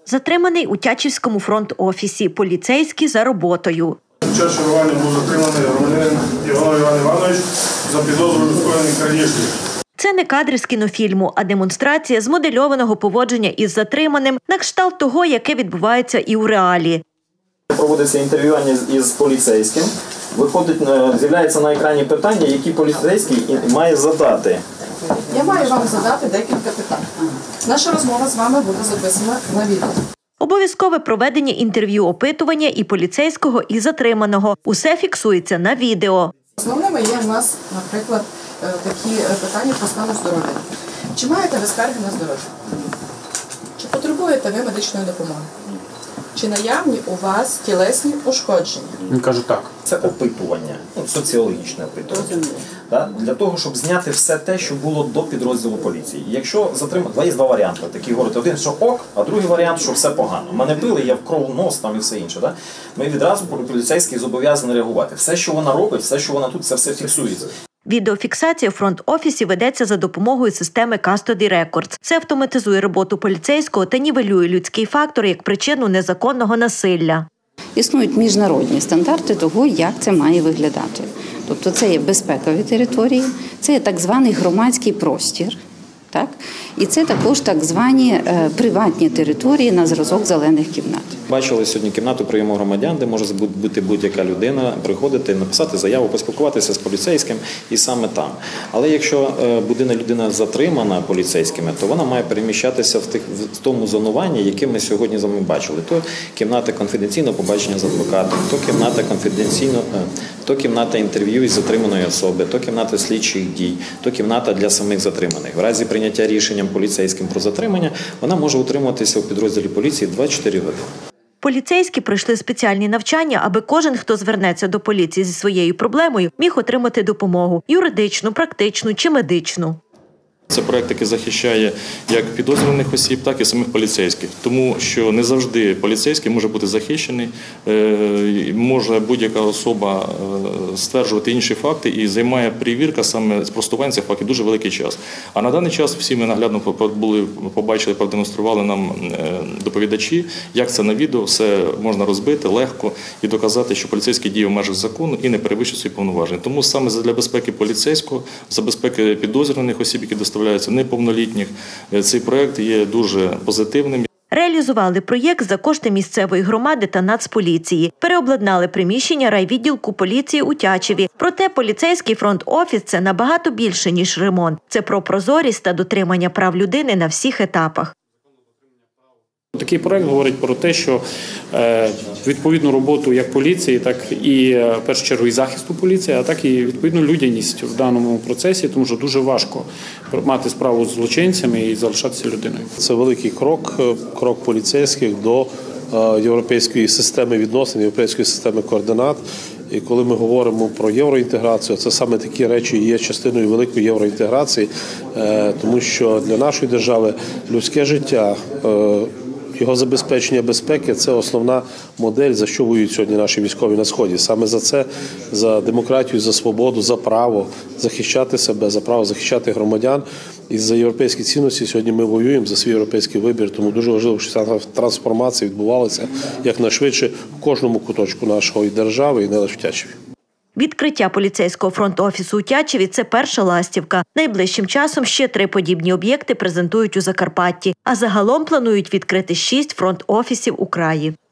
Затриманий у Тячівському фронт-офісі. Поліцейські за роботою. Під час чергування був затриманий громадянин Іванов Іван Іванович за підозрою у скоєнні крадіжки. Це не кадри з кінофільму, а демонстрація змодельованого поводження із затриманим на кшталт того, яке відбувається і у реалі. Проводиться інтерв'ювання із поліцейським. З'являється на екрані питання, які поліцейський має задати. Я маю вам задати декілька питань. Наша розмова з вами буде записана на відео. Обов'язкове проведення інтерв'ю-опитування і поліцейського, і затриманого. Усе фіксується на відео. Основними є в нас, наприклад, такі питання про стан здоров'я. Чи маєте ви скарги на здоров'я? Чи потребуєте ви медичної допомоги? Чи наявні у вас тілесні ушкодження? Він каже так. Це опитування, соціологічне опитування. Для того, щоб зняти все те, що було до підрозділу поліції. Якщо затримати, є два варіанти. Такі говорять, один, що ок, а другий варіант, що все погано. Мене били, я в кров нос там і все інше. Ми відразу поліцейський зобов'язані реагувати. Все, що вона робить, все, що вона тут, це все фіксується. Відеофіксація в фронт-офісі ведеться за допомогою системи Custody Records. Це автоматизує роботу поліцейського та нівелює людський фактор як причину незаконного насилля. Існують міжнародні стандарти того, як це має виглядати. Тобто це є безпекові території, це є так званий громадський простір. Так? І це також так звані приватні території на зразок зелених кімнат. Бачили сьогодні кімнату прийому громадян, де може бути будь-яка людина, приходити, написати заяву, поспілкуватися з поліцейським і саме там. Але якщо людина затримана поліцейськими, то вона має переміщатися в тому зонуванні, яке ми сьогодні з вами бачили. То кімната конфіденційного побачення з адвокатом, то кімната інтерв'ю із затриманої особи, то кімната слідчих дій, то кімната для самих затриманих. В разі прийняття рішенням поліцейським про затримання, вона може утримуватися у підрозділі поліції 24 години. Поліцейські пройшли спеціальні навчання, аби кожен, хто звернеться до поліції зі своєю проблемою, міг отримати допомогу – юридичну, практичну чи медичну. Це проєкт, який захищає як підозрюваних осіб, так і самих поліцейських. Тому що не завжди поліцейський може бути захищений, може будь-яка особа стверджувати інші факти і займає перевірка саме спростування цих фактів дуже великий час. А на даний час всі ми наглядно побачили, продемонстрували нам доповідачі, як це на відео все можна розбити легко і доказати, що поліцейський діє в межах закону і не перевищує свої повноваження. Тому саме для безпеки поліцейського, за безпеки підозрюваних осіб, які доставляються неповнолітніх, цей проєкт є дуже позитивним. Реалізували проєкт за кошти місцевої громади та Нацполіції. Переобладнали приміщення райвідділку поліції у Тячеві. Проте поліцейський фронт-офіс – це набагато більше, ніж ремонт. Це про прозорість та дотримання прав людини на всіх етапах. Такий проект говорить про те, що відповідну роботу як поліції, так і, в першу чергу, і захисту поліції, а так і відповідну людяність в даному процесі, тому що дуже важко мати справу з злочинцями і залишатися людиною. Це великий крок поліцейських до європейської системи відносин, європейської системи координат. І коли ми говоримо про євроінтеграцію, це саме такі речі є частиною великої євроінтеграції, тому що для нашої держави людське життя, його забезпечення безпеки – це основна модель, за що воюють сьогодні наші військові на Сході. Саме за це, за демократію, за свободу, за право захищати себе, за право захищати громадян. І за європейські цінності сьогодні ми воюємо за свій європейський вибір. Тому дуже важливо, що ця трансформація відбувалася якнайшвидше в кожному куточку нашої держави і не лише в Тячеві. Відкриття поліцейського фронт-офісу у Тячеві – це перша ластівка. Найближчим часом ще 3 подібні об'єкти презентують у Закарпатті. А загалом планують відкрити 6 фронт-офісів у краї.